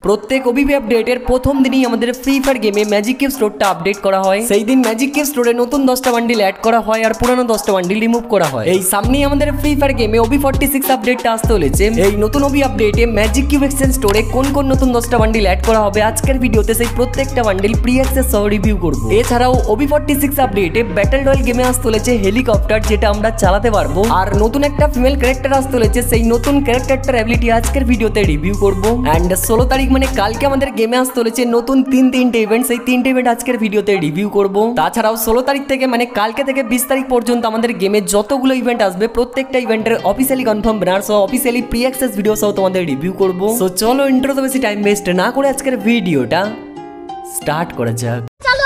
প্রত্যেক ওবিপি আপডেটের প্রথম দিনই আমাদের ফ্রি ফায়ার গেমে ম্যাজিক কিউব স্টোরটা আপডেট করা হয়। সেই দিন ম্যাজিক কিউব স্টোরে নতুন 10টা বান্ডিল অ্যাড করা হয় আর পুরানো 10টা বান্ডিল রিমুভ করা হয়। এই সামনেই আমাদের ফ্রি ফায়ার গেমে OB46 আপডেটটা আসতে চলেছে। এই নতুন ওবি আপডেটে ম্যাজিক কিউব এক্সচেঞ্জ স্টোরে কোন কোন নতুন 10টা বান্ডিল অ্যাড করা হবে আজকের ভিডিওতে সেই প্রত্যেকটা বান্ডিল প্রি অ্যাক্সেস সহ রিভিউ করব। এছাড়াও OB46 আপডেটে ব্যাটল রয়্যাল গেমে আসতে চলেছে হেলিকপ্টার, যেটা আমরা চালাতে পারবো। আর নতুন একটা ফিমেল ক্যারেক্টার আসতে চলেছে, সেই নতুন ক্যারেক্টারটার অ্যাবিলিটি আজকের ভিডিওতে রিভিউ করব। এন্ড 16 তারিখ মানে কালকে আমাদের গেমে আসতে চলেছে নতুন তিনটে ইভেন্ট, সেই তিনটে ইভেন্ট আজকের ভিডিওতে রিভিউ করব। তাছাড়াও 16 তারিখ থেকে মানে কালকে থেকে 20 তারিখ পর্যন্ত আমাদের গেমে যতগুলো ইভেন্ট আসবে প্রত্যেকটা ইভেন্টের অফিসিয়ালি কনফার্ম ব্যানার সহ অফিসিয়ালি প্রি অ্যাক্সেস ভিডিও সহ তোমাদের রিভিউ করব। সো চলো ইন্ট্রোতে বেশি টাইম ওয়েস্ট না করে আজকের ভিডিওটা স্টার্ট করা যাক।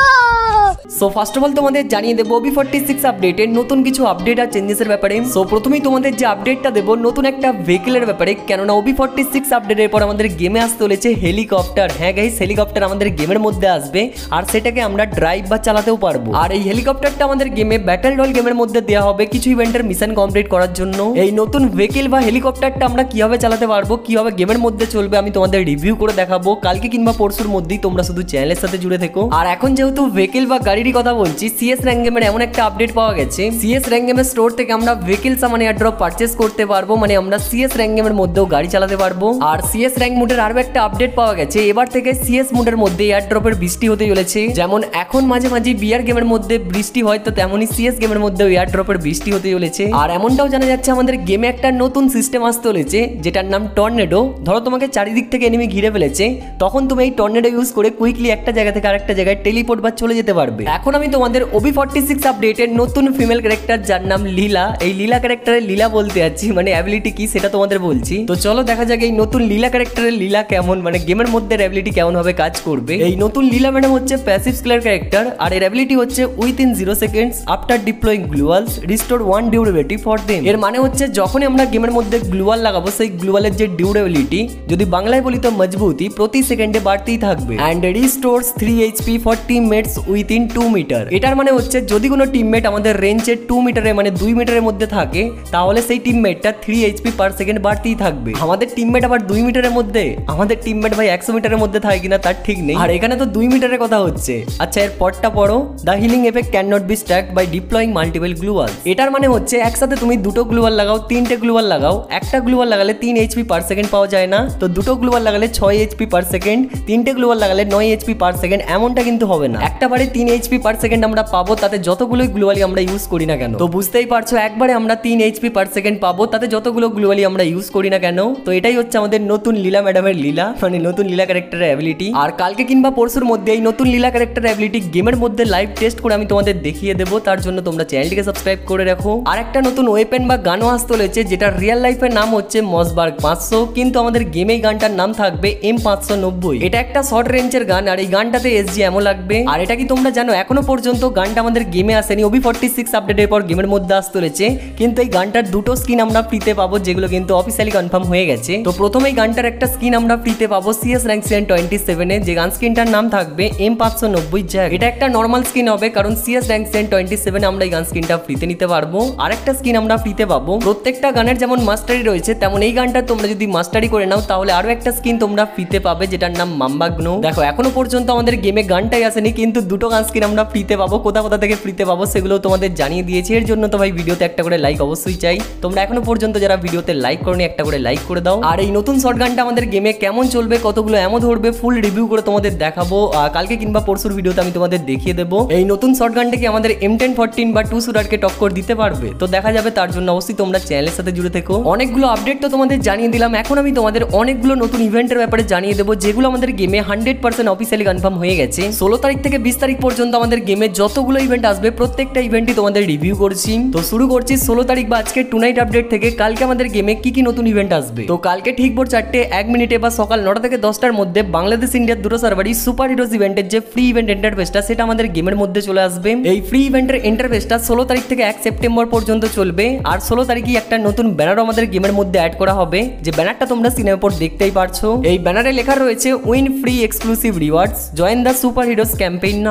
সো ফার্স্ট অফ অল তোমাদের জানিয়ে দেবো OB46 আপডেটের নতুন কিছু আপডেট আর চেঞ্জেসের ব্যাপারে। সো প্রথমেই তোমাদের যে আপডেটটা দেবো নতুন একটা ভেহিকেলের ব্যাপারে, কেননা OB46 আপডেটের পর আমাদের গেমে আসতে চলেছে হেলিকপ্টার। হ্যাঁ গাইস, হেলিকপ্টার আমাদের গেমের মধ্যে আসবে আর সেটাকে আমরা ড্রাইভ বা চালাতেও পারবো। আর এই হেলিকপ্টারটা আমাদের গেমে ব্যাটল রয়্যাল গেমের মধ্যে দেওয়া হবে কিছু ইভেন্টের মিশন কমপ্লিট করার জন্য। এই নতুন ভেহিকেল বা হেলিকপ্টারটা আমরা কিভাবে চালাতে পারবো, কিভাবে গেমের মধ্যে চলবে, আমি তোমাদের রিভিউ করে দেখাবো কালকে কিংবা পরশুর মধ্যেই। তোমরা শুধু চ্যানেলের সাথে জুড়ে থেকো। আর এখন যেহেতু ভেহিকেল বা গাড়ির কথা বলছি, CS র্যাঙ্ক গেমের এমন একটা আপডেট পাওয়া গেছে, CS র্যাঙ্ক গেমের স্টোর থেকে আমরা ভেহিকেল সামান এয়ারড্রপ পারচেজ করতে পারবো। মানে আমরা CS র্যাঙ্ক গেমের মধ্যেও গাড়ি চালাতে পারবো। আর CS র্যাঙ্ক মোডের আরো একটা আপডেট পাওয়া গেছে, এবার থেকে CS মোডের মধ্যে এয়ারড্রপের বৃষ্টি হতে চলেছে। যেমন এখন মাঝে মাঝে বিআর গেমের মধ্যে বৃষ্টি হয়, তো তেমনই CS গেমের মধ্যেও এয়ারড্রপের বৃষ্টি হতে চলেছে। আর এমনটাও জানা যাচ্ছে আমাদের গেমে একটা নতুন সিস্টেম আসতে চলেছে, যেটার নাম টর্নেডো। ধরো তোমাকে চারিদিক থেকে এনিমি ঘিরে ফেলেছে, তখন তুমি এই টর্নেডো ইউজ করে কুইকলি একটা জায়গা থেকে আরেকটা জায়গায় টেলিপোর্ট বা চলে যেতে পারবে। এখন আমি তোমাদের OB46 আপডেটের নতুন ফিমেল ক্যারেক্টার, যার নাম লীলা। এই লীলা ক্যারেক্টারের লীলা বলতে যাচ্ছি, মানে অ্যাবিলিটি কি সেটা তোমাদের বলছি। তো চলো দেখা যাক এই নতুন লীলা ক্যারেক্টারের লীলা কেমন, মানে গেমের মধ্যে অ্যাবিলিটি কেমন ভাবে কাজ করবে। এই নতুন লীলা ম্যাডাম হচ্ছে প্যাসিভ স্কেলার ক্যারেক্টার, আর এর অ্যাবিলিটি হচ্ছে within 0 seconds after deploying gloo walls restore 1 durability for them. এর মানে হচ্ছে যখনই আমরা গেমের মধ্যে গ্লুয়াল লাগাবো, সেই গ্লুয়ালের যে ডিউরেবিলিটি, যদি বাংলায় বলি তো মজবুতি, প্রতি সেকেন্ডে বাড়তেই থাকবে। And restores 3 HP for teammates within 2 metre. এটার মানে হচ্ছে যদি কোনো টিমমেট আমাদের রেঞ্জে 2 মিটারে মানে 2 মিটারের মধ্যে থাকে, তাহলে সেই টিমমেটটা 3 HP পার সেকেন্ড বাড়তেই থাকবে। আমাদের টিমমেট আবার 2 মিটারের মধ্যে, আমাদের টিমমেট ভাই 100 মিটারের মধ্যে থাকে কিনা তার ঠিক নেই। আর এখানে তো 2 মিটারের কথা হচ্ছে। আচ্ছা, এর পরটা পড়ো, the healing effect can not be stacked by deploying multiple gloo wall. এটার মানে হচ্ছে একসাথে তুমি দুটো গ্লুয়াল লাগাও, 3টে গ্লুয়াল লাগাও, একটা গ্লুয়াল লাগালে 3 HP পার সেকেন্ড পাওয়া যায় না, তো দুটো গ্লুয়াল লাগালে 6 HP পার সেকেন্ড, 3টে গ্লুয়াল লাগালে 9 HP পার সেকেন্ড, এমনটা কিন্তু হবে না। একটা বারে 3 HP পার সেকেন্ড আমরা পাবো, তাতে যতগুলোই গ্লুয়ালি আমরা ইউজ করি না কেন। তো বুঝতেই পারছো, একবারে আমরা 3 HP পার সেকেন্ড পাবো, তাতে যতগুলো গ্লুয়ালি আমরা ইউজ করি না কেন। তো এটাই হচ্ছে আমাদের নতুন লীলা ম্যাডামের লীলা, মানে নতুন লীলা ক্যারেক্টারের অ্যাবিলিটি। আর কালকে কিংবা পরশুর মধ্যে এই নতুন লীলা ক্যারেক্টারের অ্যাবিলিটি গেমের মধ্যে লাইভ টেস্ট করে আমি তোমাদের দেখিয়ে দেবো। তার জন্য তোমরা চ্যানেলটিকে সাবস্ক্রাইব করে রাখো। আর একটা নতুন ওয়েপেন বা গানও আসতে চলেছে, যেটা রিয়েল লাইফের নাম হচ্ছে মসবার্গ 500, কিন্তু আমাদের গেমে গানটার নাম থাকবে M590। এটা একটা শর্ট রেঞ্জের গান, আর এই গানটাতে SG এমন লাগবে। আর এটা কি তোমরা জানো, এখনো পর্যন্ত গানটা আমাদের গেমে আসেনি। OB46 আপডেটের পর গেমের মধ্যে আসতে চলেছে, কিন্তু এই গানটার দুটো স্কিন আমরা ফ্রিতে পাবো, যেগুলো কিন্তু অফিসিয়ালি কনফার্ম হয়ে গেছে। তো প্রথমেই গানটার একটা স্কিন আমরা ফ্রিতে পাবো CS র্যাঙ্ক সিজন 27 এ, যে গান স্কিনটার নাম থাকবে M590 জ্যাক। এটা একটা নর্মাল স্কিন হবে, কারণ CS র্যাঙ্ক সিজন 27 এ আমরা এই গান স্কিনটা ফ্রিতে নিতে পারবো। আরেকটা স্কিন আমরা ফ্রিতে পাবো। প্রত্যেকটা গানের যেমন মাস্টারি রয়েছে, তেমন এই গানটা তোমরা যদি মাস্টারি করে নাও, তাহলে আরো একটা স্কিন তোমরা ফ্রিতে পাবে, যেটার নাম মাম্বাগ্নো। দেখো, এখনো পর্যন্ত আমাদের গেমে গানটাই আসেনি, কিন্তু দুটো গান স্কিন আমরা ফ্রিতে পাবো। কোথা কোথা থেকে ফ্রিতে পাবো সেগুলো তোমাদের জানিয়ে দিয়েছি। এর জন্য তো ভাই ভিডিওতে একটা করে লাইক অবশ্যই চাই। তোমরা এখনো পর্যন্ত যারা ভিডিওতে লাইক করনি, একটা করে লাইক করে দাও। আর এই নতুন শটগানটা আমাদের গেমে কেমন চলবে, কতগুলো এমন ধরবে, ফুল রিভিউ করে তোমাদের দেখাবো। কালকে কিংবা পরশুর ভিডিওতে আমি তোমাদের দেখিয়ে দেবো এই নতুন শটগানটা কি আমাদের M1014 বা 2 শুটারকে টক্কর দিতে পারবে। তো দেখা যাবে, তার জন্য অবশ্যই তোমরা চ্যানেলের সাথে জুড়ে থেকো। অনেকগুলো আপডেট তো তোমাদের জানিয়ে দিলাম, এখন আমি তোমাদের অনেকগুলো নতুন ইভেন্টের ব্যাপারে জানিয়ে দেবো, যেগুলো আমাদের গেমে 100% অফিসিয়ালি কনফার্ম হয়ে গেছে। 16 তারিখ থেকে 20 তারিখ পর্যন্ত আমাদের গেমে যতগুলো ইভেন্ট আসবে প্রত্যেকটা ইভেন্টই তোমাদের রিভিউ করছি। তো শুরু করছি 16 তারিখ বা আজকে টুনাইট আপডেট থেকে। কালকে আমাদের গেমে কি নতুন ইভেন্ট আসবে। তো কালকে ঠিক ভোর 4টে 1 মিনিটে বা সকাল 9টা থেকে 10টার মধ্যে বাংলাদেশ ইন্ডিয়ার দুটো সার্ভারই সুপার হিরোজ ইভেন্টের যে ফ্রি ইভেন্ট ইন্টারফেসটা, সেটা আমাদের গেমের মধ্যে চলে আসবে। এই ফ্রি ইভেন্টের ইন্টারফেসটা 16 তারিখ থেকে 1 সেপ্টেম্বর পর্যন্ত চলবে। আর 16 তারিখই একটা নতুন ব্যানার আমাদের গেমের মধ্যে অ্যাড করা হবে, যে ব্যানারটা তোমরা সিনেমার উপর দেখতেই পারছো। এই ব্যানারে লেখা রয়েছে win free exclusive rewards, join the super heroes campaign now. এই ব্যানার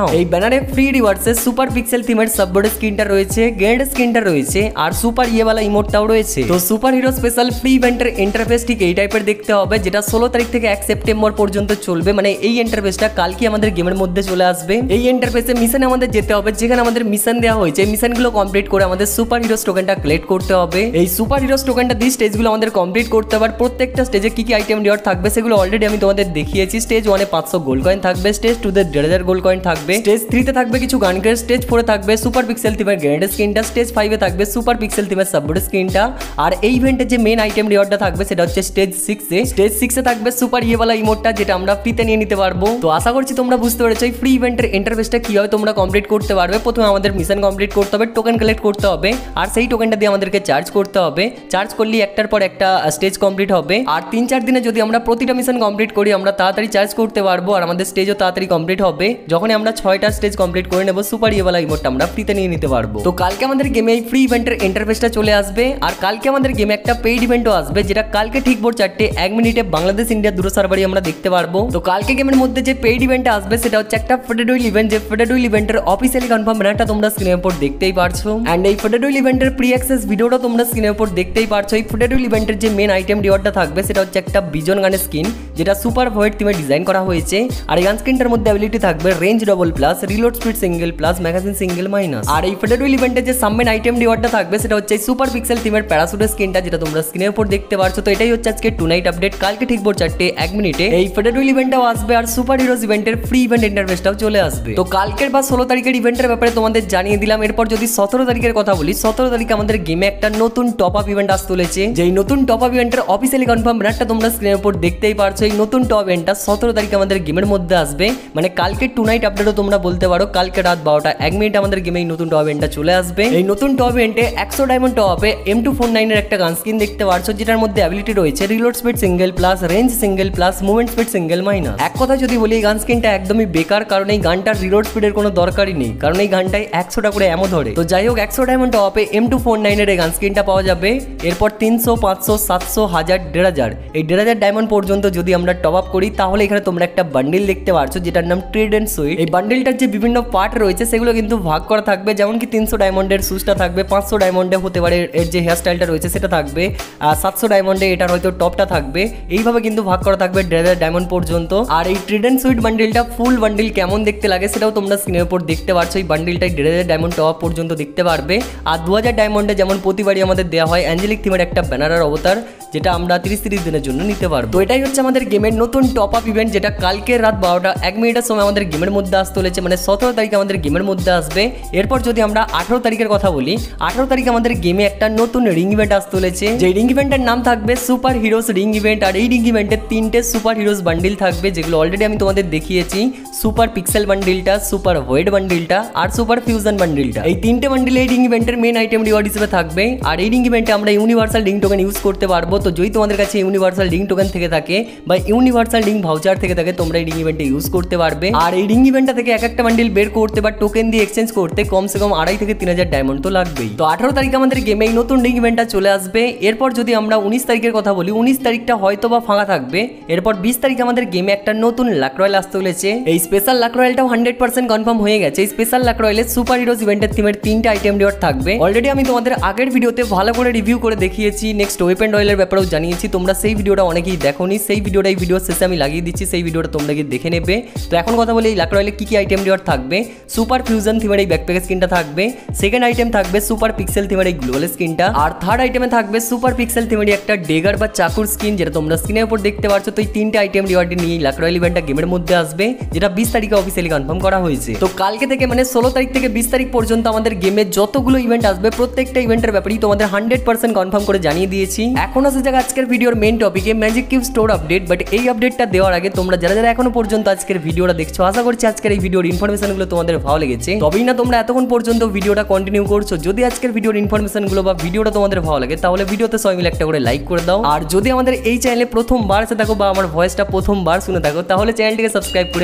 ব্যানারে ফ্রি রিওয়ার্ডসে সুপার পিক্সেল থিমের সাববোর্ড স্ক্রিনটা রয়েছে, গ্রেড স্ক্রিনটা রয়েছে, আর সুপার ইয়েওয়ালা ইমোটটাও রয়েছে। তো সুপার হিরো স্পেশাল ফ্রি ইভেন্টের ইন্টারফেস ঠিক এই টাইপের দেখতে হবে, যেটা 16 তারিখ থেকে 1 সেপ্টেম্বর পর্যন্ত চলবে। মানে এই ইন্টারফেসটা কালকে আমাদের গেমের মধ্যে চলে আসবে। এই ইন্টারফেসে মিশনে আমাদের যেতে হবে, যেখানে আমাদের মিশন দেওয়া হয়েছে এই মিশনগুলো কমপ্লিট করে আমাদের সুপার হিরোস টোকেনটা কালেক্ট করতে হবে। এই সুপার হিরোস টোকেনটা দিয়ে স্টেজগুলো আমাদের কমপ্লিট করতে হবে। প্রত্যেকটা স্টেজে কি কি আইটেম রিওয়ার্ড থাকবে সেগুলো অলরেডি আমি তোমাদের দেখিয়েছি। স্টেজ 1 এ 500 গোল্ড কয়েন থাকবে, স্টেজ 2 তে 1000 গোল্ড কয়েন থাকবে, স্টেজ 3 তে থাকবে কিছু গান ক্রেট, স্টেজ 4 এ থাকবে সুপার পিক্সেল থিমের গ্রেড স্ক্রিনটা, স্টেজ 5 এ থাকবে সুপার পিক্সেল থিমের সাববোর্ড স্ক্রিনটা। আর এই ইভেন্টের যে মেন আইটেম রিওয়ার্ডটা থাকবে সেটা হচ্ছে স্টেজ 6 এ। স্টেজ 6 এ থাকবে সুপার ইয়েওয়ালা ইমোটটা, যেটা আমরা ফ্রিতে নিয়ে নিতে পারবো। তো আশা করছি তোমরা বুঝতে পেরেছো এই ফ্রি ইভেন্টের ইন্টারফেসটা কিভাবে তোমরা কমপ্লিট করতে পারবে। প্রথমে আমাদের মিশন কমপ্লিট করতে হবে, টোকেন কালেক্ট করতে হবে, আর সেই টোকেনটা দিয়ে আমাদেরকে চার্জ করতে হবে। চার্জ করলে একটার পর একটা স্টেজ কমপ্লিট হবে। আর 3-4 দিনে যদি আমরা প্রতিটা মিশন কমপ্লিট করি আমরা তাড়াতাড়ি চার্জ করতে পারবো, আর আমাদের স্টেজও তাড়াতাড়ি কমপ্লিট হবে। যখন আমরা 6টা স্টেজ কমপ্লিট করে নেব সুপার ইয়েওয়ালা ইমোটটা আমরা ফ্রিতে নিয়ে নিতে পারবো। তো কালকে আমাদের গেমে এই ফ্রি ইভেন্টের ইন্টারফেসটা চলে আসবে। আর কালকে আমাদের গেমে একটা পেইড ইভেন্টও আসবে, যেটা কালকে ঠিক ভোর 4টে 1 মিনিটে বাংলাদেশ ইন্ডিয়া দুটো সার্ভারই আমরা দেখতে পারবো। তো কালকে গেমের মধ্যে যে পেইড ইভেন্টটা আসবে সেটা হচ্ছে একটা ফেডারেল ইভেন্ট, যে ফেডারেল ইভেন্টের অফিসিয়ালি কনফার্ম ব্যানারটা তোমরা স্ক্রিনের উপর দেখতেই পারছো। এন্ড এই ফেডারেল ইভেন্টের প্রি অ্যাক্সেস ভিডিওটা তোমরা স্ক্রিনের উপর দেখতেই পারছো। এই ফেডারেল ইভেন্টের যে মেন আইটেম রিওয়ার্ডটা থাকবে সেটা হচ্ছে একটা বিজন গানের স্কিন, যেটা সুপার হোয়াইট থিমে ডিজাইন করা হয়েছে। আর এই গান স্কিনটার মধ্যে অ্যাবিলিটি থাকবে range double plus, reload speed single plus, magazine single minus. আর এই ফেডারেল ইভেন্টের যে সাবমেন আইটেম রিওয়ার্ডটা থাকবে সেটা হচ্ছে সুপার পিক্সেল থিমের প্যারাসুটের স্কিনটা, যেটা তোমরা স্ক্রিনের উপর দেখতে পারছো। তো এটাই হচ্ছে আজকে টু নাইট আপডেট। কালকে ঠিক ভোর 4টে 1 মিনিটে এই ফেডারেল ইভেন্টটাও আসবে, আর সুপার হিরোজ ইভেন্টের ফ্রি ইভেন্ট ইন্টারফেসটাও চলে আসবে। তো কালকের বা 16 তারিখের ইভেন্টের ব্যাপারে তোমাদের জানিয়ে দিলাম। এরপর যদি 17 তারিখের কথা বলি, 17 তারিখে আমাদের গেমে একটা নতুন টপ আপ ইভেন্ট আসতে চলেছে। যেই নতুন টপ আপ ইভেন্টের অফিসিয়ালি কনফার্ম ব্যানারটা তোমরা স্ক্রিনের উপর দেখতেই পারছো। এই নতুন টপ ইভেন্টটা 17 তারিখে আমাদের গেমের মধ্যে আসবে। মানে কালকে টু নাইট আপডেটও তোমরা বলতে পারো। কালকে রাত 12টা 1 মিনিটে আমাদের গেমে এই নতুন টপ ইভেন্টটা চলে আসবে। এই নতুন টপ ইভেন্টে 100 ডায়মন্ড টপ আপে M249 এর একটা গান স্কিন দেখতে পারছো, যেটার মধ্যে অ্যাবিলিটি রয়েছে reload speed single plus, range single plus, movement speed single minus. এক কথা যদি বলি এই গান স্কিনটা একদমই বেকার, কারণ এই গানটার রিলোড স্পিডের কোনো দরকারই নেই, কারণ এই গানটাই 100টা করে এমন ধরে। তো যাই হোক 100 ডায়মন্ড টপ আপে M249 এর এই গান স্কিনটা পাওয়া যাবে। এরপর 300, 500, 700, 1000, 1500 এই 1500 ডায়মন্ড পর্যন্ত যদি আমরা টপ আপ করি তাহলে এখানে তোমরা একটা বান্ডিল দেখতে পারছো, যেটার নাম ট্রেড এন্ড সুইট। এই বান্ডিলটার যে বিভিন্ন পার্ট রয়েছে সেগুলো কিন্তু ভাগ করা থাকবে, যেমন কি 300 ডায়মন্ডের শুজটা থাকবে, 500 ডায়মন্ডে হতে পারে এর যে হেয়ার স্টাইলটা রয়েছে সেটা থাকবে, আর 700 ডায়মন্ডে এটার হয়তো টপটা থাকবে। এইভাবে কিন্তু ভাগ করা থাকবে 1500 ডায়মন্ড পর্যন্ত। আর এই ট্রেড এন্ড সুইট বান্ডিলটা ফুল বান্ডিল কেমন দেখতে লাগে সেটাও তোমরা স্ক্রিনের উপর দেখতে পারছো। এই বান্ডিলটাই 1500 ডায়মন্ড টপ আপ পর্যন্ত দেখতে পারবে। আর 2000 ডায়মন্ডে যেমন প্রতিবারই আমাদের দেওয়া হয় অ্যাঞ্জেলিক থিমের একটা ব্যানারের অবতার, যেটা আমরা 30 দিনের জন্য নিতে পারবো। তো এটাই হচ্ছে আমাদের গেমের নতুন টপ আপ ইভেন্ট, যেটা কালকে রাত 12টা 1 মিনিটের সময় আমাদের গেমের মধ্যে আসতে চলেছে। মানে 17 তারিখে আমাদের গেমের মধ্যে আসবে। এরপর যদি আমরা 18 তারিখের কথা বলি, 18 তারিখে আমাদের গেমে একটা নতুন রিং ইভেন্ট আসতে চলেছে। যে রিং ইভেন্টের নাম থাকবে সুপার হিরোজ রিং ইভেন্ট। আর এই রিং ইভেন্টে 3টে সুপার হিরোজ বান্ডিল থাকবে, যেগুলো অলরেডি আমি তোমাদের দেখিয়েছি। সুপার পিক্সেল বান্ডিলটা, সুপার হোয়াইট বান্ডিলটা, আর সুপার ফিউশন বান্ডিলটা। এই 3টে বান্ডিল এই রিং ইভেন্টের মেন আইটেম রিওয়ার্ড হিসেবে থাকবে। আর এই রিং ইভেন্টে আমরা ইউনিভার্সাল রিং টোকেন ইউজ করতে পারবো। তো যদি তোমাদের কাছে ইউনিভার্সাল রিং টোকেন থেকে থাকে বা ইউনিভার্সাল রিং ভাউচার থেকে থাকে, তোমরা এই রিং ইভেন্টে ইউজ করতে পারবে। আর এই রিং ইভেন্টটা থেকে এক একটা বান্ডিল বের করতে বা টোকেন দিয়ে এক্সচেঞ্জ করতে কমসে কম 2500 থেকে 3000 ডায়মন্ড তো লাগবেই। তো 18 তারিখে আমাদের গেমে এই নতুন রিং ইভেন্টটা চলে আসবে। এরপর যদি আমরা 19 তারিখের কথা বলি, 19 তারিখটা হয়তো বা ফাঁকা থাকবে। এরপর 20 তারিখে আমাদের গেমে একটা নতুন লাক রয়্যাল আসতে চলেছে। এই স্পেশাল লাক রয়্যালটাও 100% কনফার্ম হয়ে গেছে। এই স্পেশাল লাক রয়্যালে সুপার হিরোজ ইভেন্টের থিমের 3টে আইটেম রিওয়ার্ড থাকবে। অলরেডি আমি তোমাদের আগের ভিডিওতে ভালো করে রিভিউ করে দেখিয়েছি, নেক্সট ওয়েপন রয়্যালের ব্যাপারেও জানিয়েছি। তোমরা সেই ভিডিওটা অনেকেই দেখোনি, সেই ভিডিওটা এই ভিডিওর শেষে আমি লাগিয়ে দিচ্ছি, সেই ভিডিওটা তোমরা গিয়ে দেখে নেবে। তো এখন কথা বলি এই লাক রয়্যালে কি কি আইটেম রিওয়ার্ড থাকবে। সুপার ফিউশন থিমের এই ব্যাকপ্যাক স্কিনটা থাকবে। সেকেন্ড আইটেম থাকবে সুপার পিক্সেল থিমের এই গ্লোবাল স্কিনটা। আর থার্ড আইটেমে থাকবে সুপার পিক্সেল থিমের একটা ডেগার বা চাকুর স্কিন, যেটা তোমরা স্ক্রিনের উপর দেখতে পাচ্ছ। তো এই 3টে আইটেম রিওয়ার্ড নিয়ে লাক রয়্যাল ইভেন্টটা গেমের মধ্যে আসবে, যেটা 20 তারিখে অফিসিয়ালি কনফার্ম করা হয়েছে। তো কালকে থেকে মানে 16 তারিখ থেকে 20 তারিখ পর্যন্ত আমাদের গেমে যতগুলো ইভেন্ট আসবে প্রত্যেকটা ইভেন্টের ব্যাপারেই তোমাদের 100% কনফার্ম করে জানিয়ে দিয়েছি। এখন আসে যাক আজকের ভিডিওর মেইন টপিকে, magic cube store update. But এই আপডেটটা দেওয়ার আগে তোমরা যারা যারা এখনো পর্যন্ত আজকের ভিডিওটা দেখছো, আশা করছি আজকের এই ভিডিওর ইনফরমেশনগুলো তোমাদের ভালো লেগেছে। তবেই না তোমরা এতক্ষণ পর্যন্ত ভিডিওটা কন্টিনিউ করছো। যদি আজকের ভিডিওর ইনফরমেশনগুলো বা ভিডিওটা তোমাদের ভালো লাগে তাহলে ভিডিওতে সবাই মিলে একটা করে লাইক করে দাও। আর যদি আমাদের এই চ্যানেলে প্রথমবার এসে থাকো বা আমার ভয়েসটা প্রথমবার শুনে থাকো তাহলে চ্যানেলটিকে সাবস্ক্রাইব করে পাশের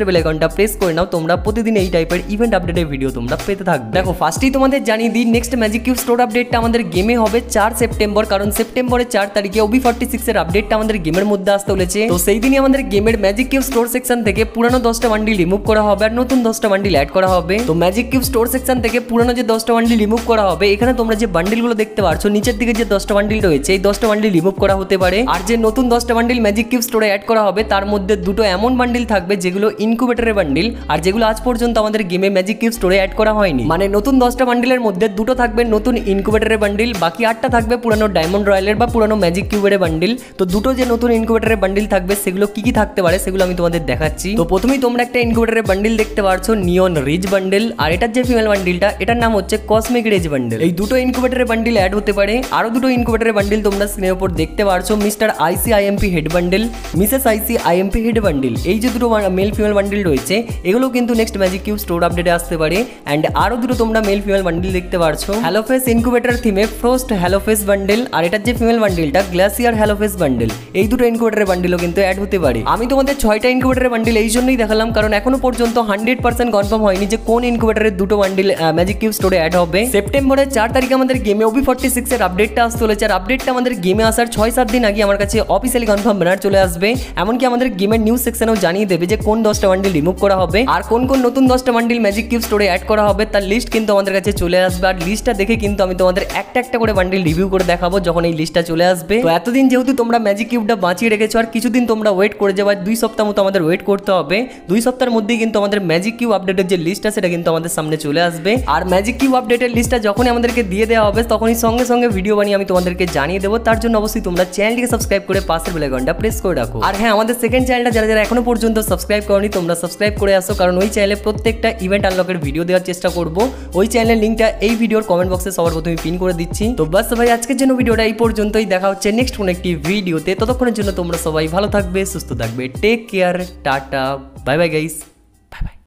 বেল আইকনটা প্রেস করে নাও, তোমরা প্রতিদিন এই টাইপের ইভেন্ট আপডেটের ভিডিও তোমরা পেতে থাকবে। দেখো ফার্স্টেই তোমাদের জানিয়ে দিই নেক্সট ম্যাজিক কিউব স্টোর আপডেটটা আমাদের গেমে হবে 4 সেপ্টেম্বর, কারণ সেপ্টেম্বরের 4 তারিখে OB46 এর আপডেটটা আমাদের গেমের মধ্যে আসতে চলেছে। তো সেই দিনই আমাদের গেমের ম্যাজিক কিউব স্টোর সেকশন থেকে পুরানো 10টা বান্ডিল রিমুভ করা হবে আর নতুন 10টা বান্ডিল অ্যাড করা হবে। তো ম্যাজিক কিউব স্টোর সেকশন থেকে পুরানো যে 10টা বান্ডিল রিমুভ করা হবে, এখানে তোমরা যে বান্ডিলগুলো দেখতে পারছো নিচের দিকে যে 10টা বান্ডিল রয়েছে, এই 10টা বান্ডিল রিমুভ করা হতে পারে। আর যে নতুন 10টা বান্ডিল ম্যাজিক কিউব স্টোরে অ্যাড করা হবে তার মধ্যে দুটো এমন বান্ডিল থাকবে যেগুলো ইনকিউবেটরের বান্ডিল, আর যেগুলো আজ পর্যন্ত আমাদের গেমে ম্যাজিক কিউব স্টোরে অ্যাড করা হয়নি। মানে নতুন 10টা বান্ডিলের মধ্যে দুটো থাকবে নতুন ইনকিউবেটরের বান্ডিল, বাকি 8টা থাকবে পুরানো ডায়মন্ড রয়্যালের বা পুরানো ম্যাজিক কিউবের বান্ডিল। তো দুটো যে নতুন ইনকিউবেটরের বান্ডিল থাকবে সেগুলো কি কি থাকতে পারে সেগুলো আমি তোমাদের দেখাচ্ছি। তো প্রথমেই তোমরা একটা ইনকিউবেটরের বান্ডিল দেখতে পারছো, নিয়ন রিচ বান্ডিল, আর এটার যে ফিমেল বান্ডিলটা এটার নাম হচ্ছে কসমিক রেজ বান্ডিল। এই দুটো ইনকিউবেটরের বান্ডিল অ্যাড হতে পারে। আরো দুটো ইনকিউবেটরের বান্ডিল তোমরা স্ক্রিনের উপর দেখতে পারছো, mister ICIMP head bundle, Mrs ICIMP head bundle. এই যে দুটো মেল ফিমেল বান্ডিল রয়েছে এগুলো কিন্তু নেক্সট ম্যাজিক কিউব স্টোর আপডেটে আসতে পারে। অ্যান্ড আরো দুটো তোমরা মেল ফিমেল বান্ডিল দেখতে পারছো, হ্যালোফেস ইনকিউবেটর থিমে ফ্রোস্ট হ্যালোফেস বান্ডিল, আর এটার যে ফিমেল বান্ডিলটা গ্লাসিয়ার হ্যালোফেস বান্ডিল। এই দুটো ইনকিউবেটরের বান্ডিলও কিন্তু অ্যাড হতে পারে। আমি তোমাদের 6টা ইনকিউবেটরের বান্ডিল এই জন্যই দেখালাম কারণ এখনো পর্যন্ত 100% কনফার্ম হয়নি যে কোন ইনকিউবেটরের দুটো বান্ডিল ম্যাজিক কিউব স্টোরে অ্যাড হবে। সেপ্টেম্বরের 4 তারিখে আমাদের গেমে OB46 এর আপডেটটা আসতে চলেছে, আর আপডেটটা আমাদের গেমে আসার 6-7 দিন আগে আমার কাছে অফিসিয়ালি কনফার্ম ব্যানার চলে আসবে। এমনকি আমাদের গেমের নিউজ সেকশনেও জানিয়ে দেবে যে কোন 10টা বান্ডিল রিমুভ করা হবে আর কোন কোন নতুন 10টা বান্ডিল ম্যাজিক কিউব স্টোরে অ্যাড করা হবে, তার লিস্ট কিন্তু আমাদের কাছে চলে আসবে। আর লিস্টটা দেখে কিন্তু আমি তোমাদের একটা একটা করে বান্ডিল রিভিউ করে দেখাবো যখন এই লিস্টটা চলে আসবে। তো এতদিন যেহেতু তোমরা ম্যাজিক কিউবটা বাঁচিয়ে রেখেছো আর কিছুদিন তোমরা ওয়েট করে যাবে, 2 সপ্তাহ মতো আমাদের ওয়েট করতে হবে। 2 সপ্তাহের মধ্যেই কিন্তু আমাদের ম্যাজিক কিউব আপডেটের যে লিস্ট আছে সেটা কিন্তু আমাদের সামনে চলে আসবে। আর ম্যাজিক কিউব আপডেটের লিস্টটা যখনই আমাদেরকে দিয়ে দেওয়া হবে তখনই সঙ্গে সঙ্গে ভিডিও বানিয়ে আমি তোমাদেরকে জানিয়ে দেবো। তার জন্য অবশ্যই তোমরা চ্যানেলটিকে সাবস্ক্রাইব করে পাশের বেল আইকনটা প্রেস করে রাখো। আর হ্যাঁ, আমাদের সেকেন্ড চ্যানেলটা যারা যারা এখনো পর্যন্ত সাবস্ক্রাইব করনি তোমরা সাবস্ক্রাইব করে আসো, কারণ ওই চ্যানেলে প্রত্যেকটা ইভেন্ট আনলকের ভিডিও দেওয়ার চেষ্টা করব। ওই চ্যানেলের লিঙ্কটা এই ভিডিওর কমেন্ট বক্সে সবার প্রথমে পিন করে দিচ্ছি। তো বাস ভাই, আজকের জন্য ভিডিওটা এই পর্যন্তই। দেখা হচ্ছে নেক্সট কোন একটি ভিডিওতে। ততক্ষণের জন্য তোমরা সবাই ভালো থাকবে, সুস্থ থাকবে, take care, tata, bye bye guys.